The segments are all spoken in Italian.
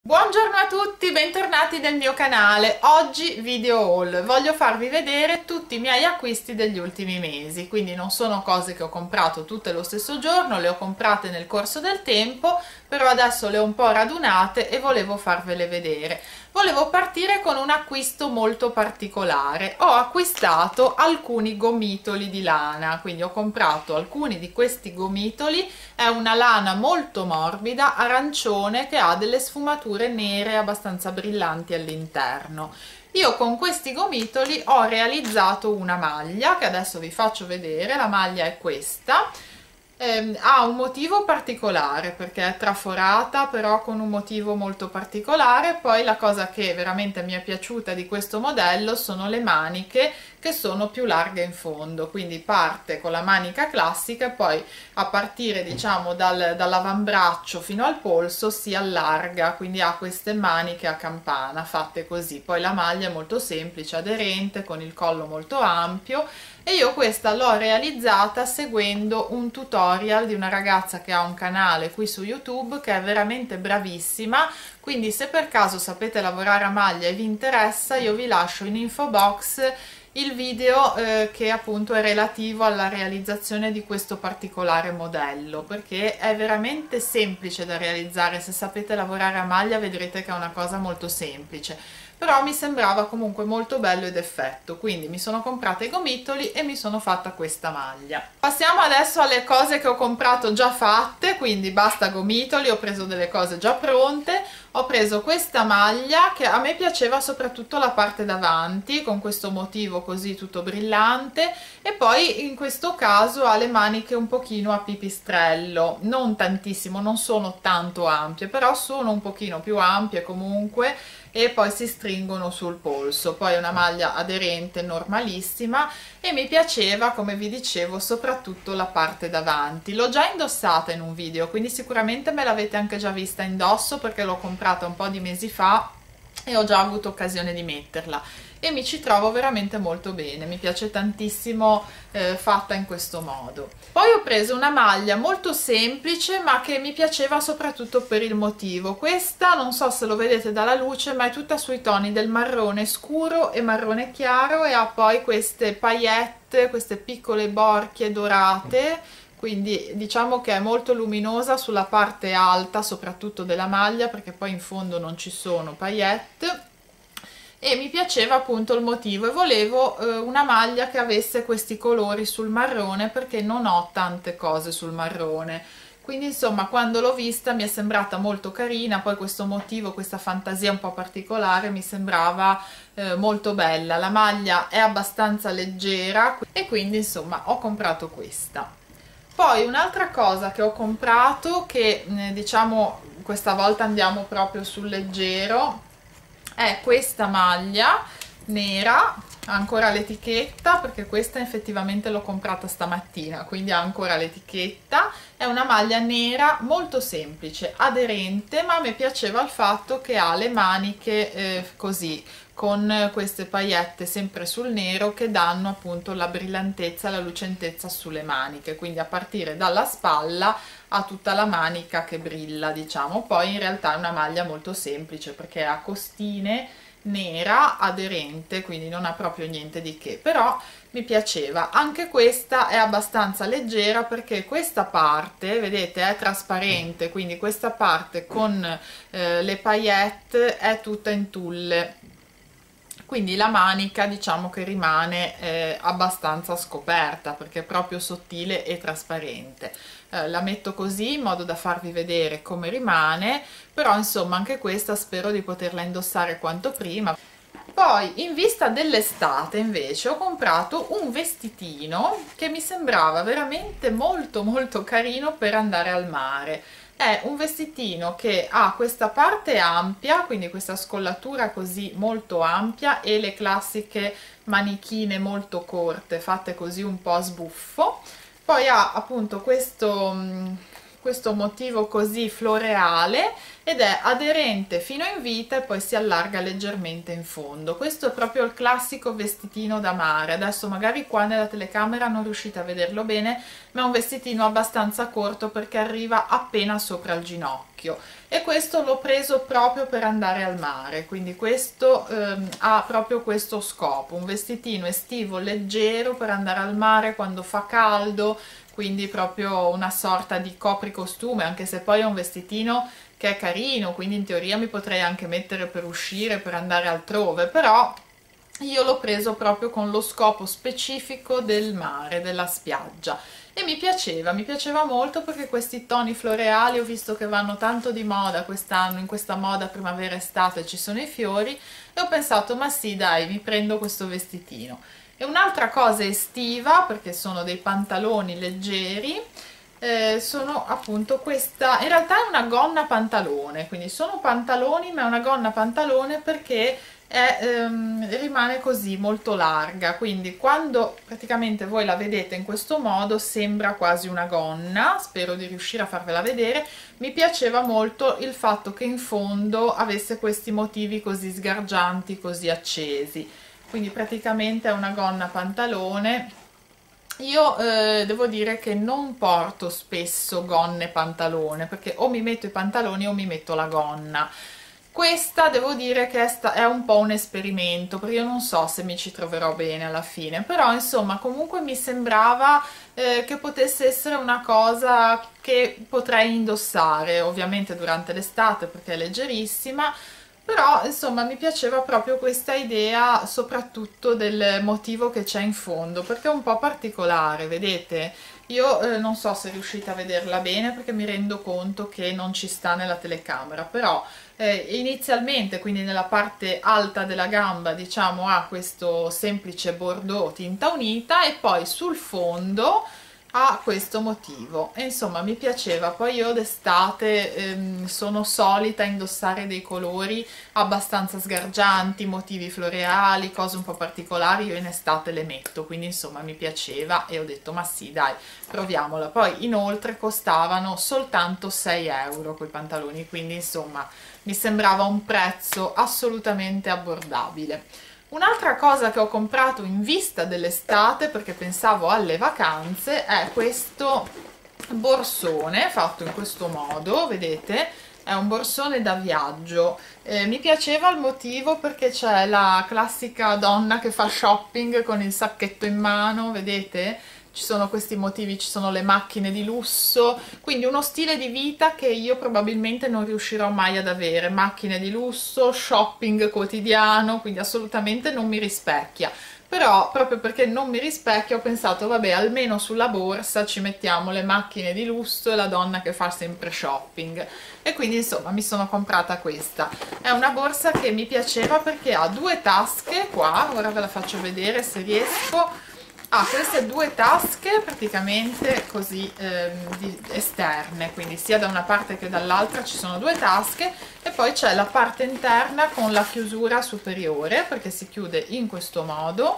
Buongiorno a tutti, bentornati nel mio canale. Oggi video haul. Voglio farvi vedere tutti i miei acquisti degli ultimi mesi, quindi non sono cose che ho comprato tutte lo stesso giorno, le ho comprate nel corso del tempo, però adesso le ho un po' radunate e volevo farvele vedere. Volevo partire con un acquisto molto particolare. Ho acquistato alcuni gomitoli di lana, quindi ho comprato alcuni di questi gomitoli. È una lana molto morbida, arancione, che ha delle sfumature nere abbastanza brillanti all'interno. Io con questi gomitoli ho realizzato una maglia che adesso vi faccio vedere. La maglia è questa. Ha un motivo particolare perché è traforata, però con un motivo molto particolare. Poi la cosa che veramente mi è piaciuta di questo modello sono le maniche, che sono più larghe in fondo, quindi parte con la manica classica e poi a partire diciamo dall'avambraccio fino al polso si allarga, quindi ha queste maniche a campana fatte così. Poi la maglia è molto semplice, aderente, con il collo molto ampio, e io questa l'ho realizzata seguendo un tutorial di una ragazza che ha un canale qui su YouTube che è veramente bravissima. Quindi se per caso sapete lavorare a maglia e vi interessa, io vi lascio in info box il video che appunto è relativo alla realizzazione di questo particolare modello, perché è veramente semplice da realizzare. Se sapete lavorare a maglia vedrete che è una cosa molto semplice, però mi sembrava comunque molto bello ed effetto, quindi mi sono comprata i gomitoli e mi sono fatta questa maglia. Passiamo adesso alle cose che ho comprato già fatte, quindi basta gomitoli, ho preso delle cose già pronte. Ho preso questa maglia che a me piaceva soprattutto la parte davanti, con questo motivo così tutto brillante, e poi in questo caso ha le maniche un pochino a pipistrello, non tantissimo, non sono tanto ampie, però sono un pochino più ampie comunque, e poi si stringono sul polso. Poi è una maglia aderente normalissima e mi piaceva, come vi dicevo, soprattutto la parte davanti. L'ho già indossata in un video, quindi sicuramente me l'avete anche già vista indosso perché l'ho comprata un po' di mesi fa e ho già avuto occasione di metterla e mi ci trovo veramente molto bene. Mi piace tantissimo fatta in questo modo. Poi ho preso una maglia molto semplice ma che mi piaceva soprattutto per il motivo. Questa non so se lo vedete dalla luce, ma è tutta sui toni del marrone scuro e marrone chiaro, e ha poi queste paillette, queste piccole borchie dorate, quindi diciamo che è molto luminosa sulla parte alta soprattutto della maglia, perché poi in fondo non ci sono paillette, e mi piaceva appunto il motivo e volevo una maglia che avesse questi colori sul marrone, perché non ho tante cose sul marrone. Quindi insomma, quando l'ho vista mi è sembrata molto carina. Poi questo motivo, questa fantasia un po' particolare mi sembrava molto bella. La maglia è abbastanza leggera e quindi insomma ho comprato questa. Poi un'altra cosa che ho comprato, che diciamo questa volta andiamo proprio sul leggero, è questa maglia nera, ha ancora l'etichetta, perché questa effettivamente l'ho comprata stamattina, quindi ha ancora l'etichetta. È una maglia nera molto semplice, aderente, ma a me piaceva il fatto che ha le maniche così, con queste paillette sempre sul nero, che danno appunto la brillantezza, la lucentezza sulle maniche, quindi a partire dalla spalla a tutta la manica che brilla, diciamo. Poi in realtà è una maglia molto semplice perché ha costine, nera, aderente, quindi non ha proprio niente di che, però mi piaceva. Anche questa è abbastanza leggera perché questa parte, vedete, è trasparente, quindi questa parte con le paillette è tutta in tulle, quindi la manica diciamo che rimane abbastanza scoperta perché è proprio sottile e trasparente. La metto così in modo da farvi vedere come rimane, però insomma anche questa spero di poterla indossare quanto prima. Poi in vista dell'estate invece ho comprato un vestitino che mi sembrava veramente molto molto carino per andare al mare. È un vestitino che ha questa parte ampia, quindi questa scollatura così molto ampia, e le classiche manichine molto corte fatte così un po' a sbuffo. Poi ha appunto questo motivo così floreale ed è aderente fino in vita e poi si allarga leggermente in fondo. Questo è proprio il classico vestitino da mare. Adesso magari qua nella telecamera non riuscite a vederlo bene, ma è un vestitino abbastanza corto perché arriva appena sopra il ginocchio e questo l'ho preso proprio per andare al mare, quindi questo ha proprio questo scopo, un vestitino estivo leggero per andare al mare quando fa caldo, quindi proprio una sorta di copricostume, anche se poi è un vestitino che è carino, quindi in teoria mi potrei anche mettere per uscire, per andare altrove, però io l'ho preso proprio con lo scopo specifico del mare, della spiaggia, e mi piaceva molto perché questi toni floreali ho visto che vanno tanto di moda quest'anno, in questa moda primavera-estate ci sono i fiori, e ho pensato ma sì dai, mi prendo questo vestitino. E un'altra cosa estiva, perché sono dei pantaloni leggeri, sono appunto questa, in realtà è una gonna pantalone, quindi sono pantaloni ma è una gonna pantalone perché rimane così molto larga, quindi quando praticamente voi la vedete in questo modo sembra quasi una gonna, spero di riuscire a farvela vedere. Mi piaceva molto il fatto che in fondo avesse questi motivi così sgargianti, così accesi, quindi praticamente è una gonna pantalone. Io devo dire che non porto spesso gonne pantalone perché o mi metto i pantaloni o mi metto la gonna. Questa devo dire che è un po' un esperimento, perché io non so se mi ci troverò bene alla fine, però insomma comunque mi sembrava che potesse essere una cosa che potrei indossare, ovviamente durante l'estate perché è leggerissima, però insomma mi piaceva proprio questa idea, soprattutto del motivo che c'è in fondo, perché è un po' particolare, vedete? Io non so se riuscite a vederla bene perché mi rendo conto che non ci sta nella telecamera, però inizialmente, quindi nella parte alta della gamba, diciamo, ha questo semplice bordeaux tinta unita e poi sul fondo ha questo motivo, e insomma mi piaceva. Poi io d'estate sono solita indossare dei colori abbastanza sgargianti, motivi floreali, cose un po' particolari, io in estate le metto, quindi insomma mi piaceva e ho detto ma sì dai, proviamola. Poi inoltre costavano soltanto 6 euro quei pantaloni, quindi insomma mi sembrava un prezzo assolutamente abbordabile. Un'altra cosa che ho comprato in vista dell'estate, perché pensavo alle vacanze, è questo borsone fatto in questo modo, vedete? È un borsone da viaggio. Mi piaceva il motivo perché c'è la classica donna che fa shopping con il sacchetto in mano, vedete? Ci sono questi motivi, ci sono le macchine di lusso, quindi uno stile di vita che io probabilmente non riuscirò mai ad avere, macchine di lusso, shopping quotidiano, quindi assolutamente non mi rispecchia. Però proprio perché non mi rispecchia ho pensato vabbè, almeno sulla borsa ci mettiamo le macchine di lusso e la donna che fa sempre shopping, e quindi insomma mi sono comprata questa. È una borsa che mi piaceva perché ha due tasche qua, ora ve la faccio vedere se riesco. Ha queste due tasche praticamente così esterne, quindi sia da una parte che dall'altra ci sono due tasche, e poi c'è la parte interna con la chiusura superiore perché si chiude in questo modo,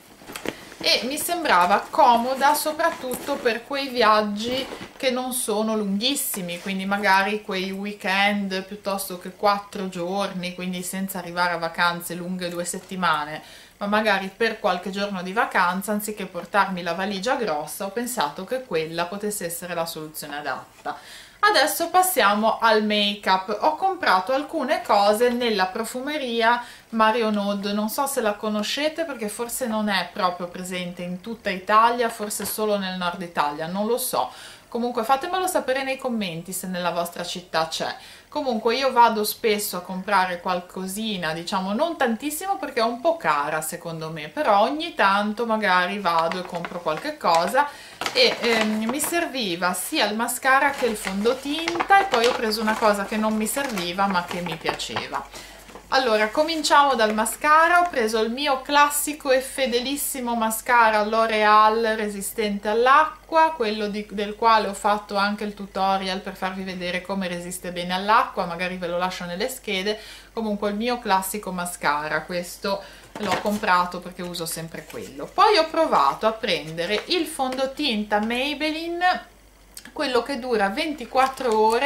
e mi sembrava comoda soprattutto per quei viaggi che non sono lunghissimi, quindi magari quei weekend piuttosto che 4 giorni, quindi senza arrivare a vacanze lunghe 2 settimane, ma magari per qualche giorno di vacanza, anziché portarmi la valigia grossa, ho pensato che quella potesse essere la soluzione adatta. Adesso passiamo al make-up. Ho comprato alcune cose nella profumeria Marionnaud, non so se la conoscete perché forse non è proprio presente in tutta Italia, forse solo nel nord Italia, non lo so. Comunque fatemelo sapere nei commenti se nella vostra città c'è. Comunque io vado spesso a comprare qualcosina, diciamo non tantissimo perché è un po' cara secondo me, però ogni tanto magari vado e compro qualche cosa, e mi serviva sia il mascara che il fondotinta, e poi ho preso una cosa che non mi serviva ma che mi piaceva. Allora, cominciamo dal mascara. Ho preso il mio classico e fedelissimo mascara L'Oreal resistente all'acqua, quello del quale ho fatto anche il tutorial per farvi vedere come resiste bene all'acqua, magari ve lo lascio nelle schede. Comunque il mio classico mascara, questo l'ho comprato perché uso sempre quello. Poi ho provato a prendere il fondotinta Maybelline, quello che dura 24 ore,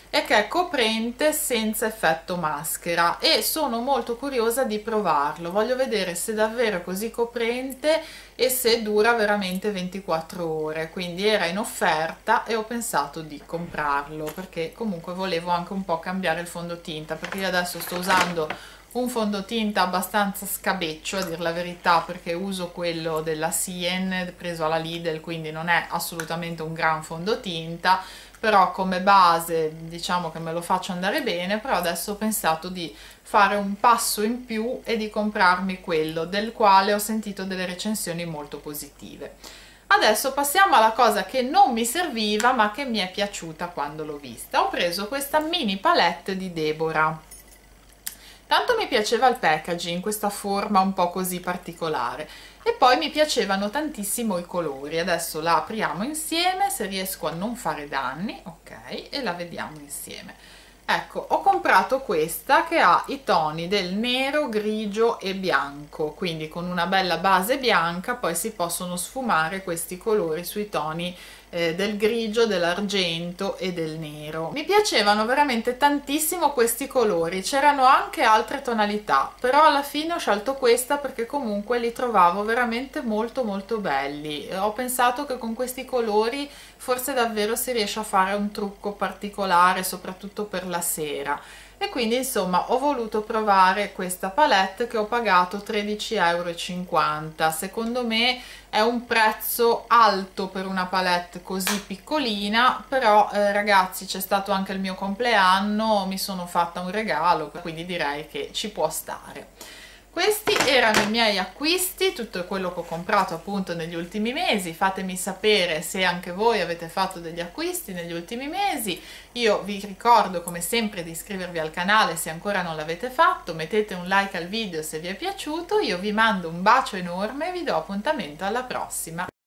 e che è coprente senza effetto maschera, e sono molto curiosa di provarlo. Voglio vedere se davvero è così coprente e se dura veramente 24 ore. Quindi era in offerta e ho pensato di comprarlo, perché comunque volevo anche un po' cambiare il fondotinta, perché io adesso sto usando un fondotinta abbastanza scabeccio, a dir la verità, perché uso quello della Sien preso alla Lidl, quindi non è assolutamente un gran fondotinta, però come base diciamo che me lo faccio andare bene. Però adesso ho pensato di fare un passo in più e di comprarmi quello del quale ho sentito delle recensioni molto positive. Adesso passiamo alla cosa che non mi serviva ma che mi è piaciuta quando l'ho vista. Ho preso questa mini palette di Deborah. Tanto mi piaceva il packaging, questa forma un po' così particolare, e poi mi piacevano tantissimo i colori. Adesso la apriamo insieme, se riesco a non fare danni, ok, e la vediamo insieme. Ecco, ho comprato questa che ha i toni del nero, grigio e bianco, quindi con una bella base bianca poi si possono sfumare questi colori sui toni del grigio, dell'argento e del nero. Mi piacevano veramente tantissimo questi colori, c'erano anche altre tonalità, però alla fine ho scelto questa perché comunque li trovavo veramente molto molto belli. Ho pensato che con questi colori forse davvero si riesce a fare un trucco particolare, soprattutto per la sera. E quindi insomma ho voluto provare questa palette che ho pagato 13,50 €. Secondo me è un prezzo alto per una palette così piccolina, però ragazzi, c'è stato anche il mio compleanno, mi sono fatta un regalo, quindi direi che ci può stare. Questi erano i miei acquisti, tutto quello che ho comprato appunto negli ultimi mesi. Fatemi sapere se anche voi avete fatto degli acquisti negli ultimi mesi. Io vi ricordo come sempre di iscrivervi al canale se ancora non l'avete fatto, mettete un like al video se vi è piaciuto, io vi mando un bacio enorme e vi do appuntamento alla prossima.